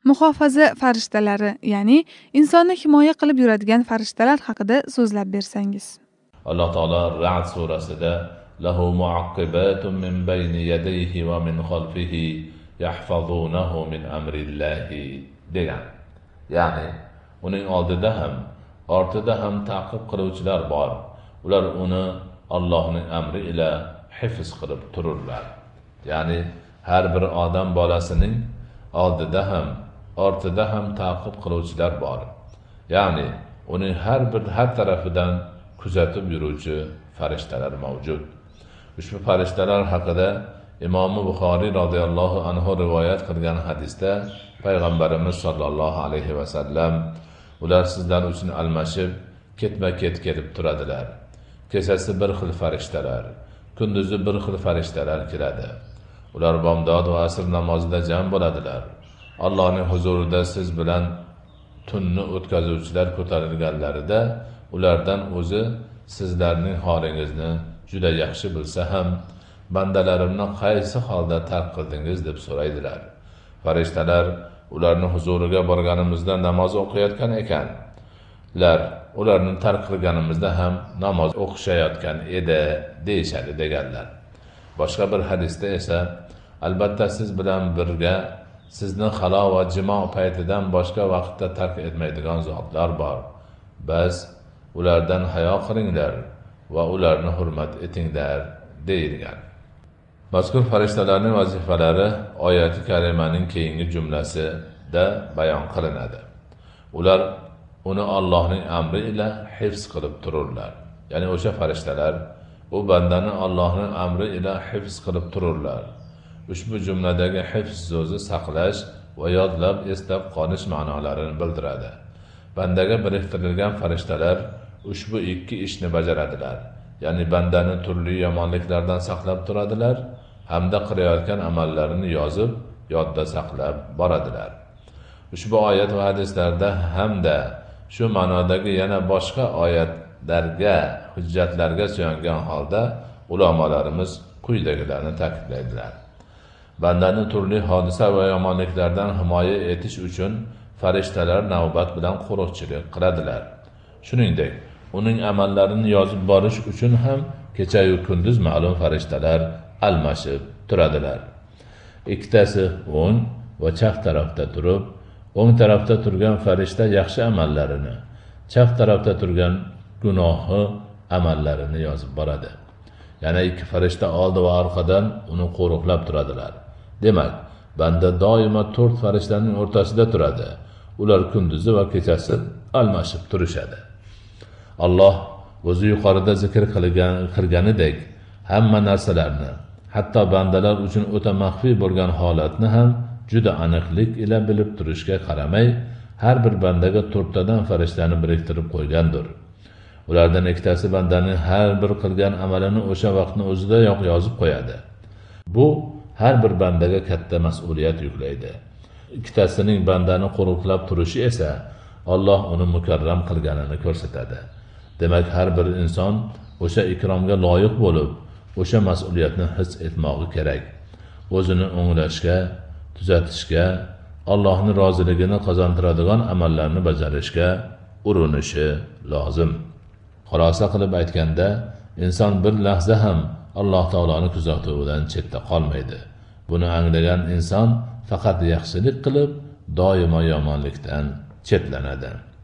muhofaza farishtalari, ya'ni insonni himoya qilib yuradigan farishtalar haqida so'zlab bersangiz. Alloh taolo Ra'd surasida lahu mu'aqqibatun min bayni yadayhi va min khalfihi yahfazunahu min amrillahi degan. Ya'ni uning oldida ham, ortida ham ta'qib qiluvchilar bor. Ular uni Allohning amri ila hifz qilib tururlar. Ya'ni har bir odam bolasining oldida ham, ortida ham ta'qib qiluvchilar bor. Ya'ni uning har tarafidan kuzatib yuruvchi farishtalar mavjud. Ushbu farishtalar haqida Imom Buxoriy radhiyallohu anhu rivoyat qilgan hadisda payg'ambarimiz sollallohu alayhi va sallam ular sizlar uchun almashib ketma-ket kelib turadilar. Kechasi bir xil farishtalar, kunduzi bir xil farishtalar keladi. Ular bomdod va asr namozida jam bo'ladilar. Allohning huzurida siz bilan tunni o'tkazuvchilar ko'tarilganlarida ulardan o'zi sizlarning holingizni juda yaxshi bilsa ham, bandalarimni qaysi holda tark qildingiz deb so'raydilar. Farishtalar ularning huzuriga borganimizda namoz o'qiyotgan ekanlar, ularni tark qilganimizda ham namoz o'qishayotgan edi deyishadi deganlar. Boshqa bir hadisda esa albatta siz bilan birga sizni xalo va jimo paytidan boshqa vaqtda tark etmaydigan zotlar bor. Biz ulardan hayo qilinglar va ularni hurmat etinglar deyilgan. Mazkur farishtalarning vazifalari oyati karimaning keyingi jumlasida bayon qilinadi. Ular uni Allohning amri ila hifz qilib tururlar. Ya'ni o'sha farishtalar u bandani Allohning amri ila hifz qilib tururlar. Ushbu jumladagi hifz so'zi saqlash va yodlab eslab qolish ma'nolarini bildiradi. Bandaga biriktirilgan farishtalar ushbu ikki ishni bajaradilar. Ya'ni bandani turli yomonliklardan saqlab turadilar hamda qilayotgan amallarini yozib, yodda saqlab boradilar. Ushbu oyat va hadislarda hamda shu ma'nodagi yana boshqa oyatlarga, hujjatlarga suyangan holda ulamolarimiz quyidagilarni ta'kidlaydilar. Bandani turli hodisa va yomonliklardan himoya etish uchun farishtalar navbat bilan qo'riqchilik qiladilar. Shuningdek, uning amallarini yozib borish uchun ham kecha-yu kunduz ma'lum farishtalar almashib turadilar. Ikkitasi o'ng va chap tarafda turib, o'ng tarafda turgan farishta yaxshi amallarini, chap tarafda turgan gunohi amallarini yozib boradi. Yana ikki farishta oldi va orqadan uni qo'riqlab turadilar. Demak, banda doimo 4 farishtaning o'rtasida turadi. Ular kunduzi va kechasi almashib turishadi. Alloh o'zi yuqorida zikr qilganidek hamma narsalarni, hatto bandalar uchun o'ta maxfiy bo'lgan holatni ham juda aniqlik ila bilib turishga qaramay, har bir bandaga 4 tadan farishtani biriktirib qo'ygandir. Ulardan ikkitasi bandaning har bir qilgan amalini o'sha vaqtning o'zidayoq yozib qo'yadi. Bu har bir bandaga katta mas'uliyat yuklaydi. Ikkitasining bandani qo'riqlab turishi esa Alloh uni mukarram qilganini ko'rsatadi. Demak, har bir inson o'sha ikromga loyiq bo'lib, o'sha mas'uliyatni his etmog'i kerak. O'zini o'nglashga, tuzatishga, Allohning roziligini qozontiradigan amallarni bajarishga urinishi lozim. Xulosa qilib aytganda, inson bir lahza ham Alloh taoloning kuzatuvidan chetda qolmaydi. Buni anglagan inson faqat yaxshilik qilib, doimo yomonlikdan chetlanadi.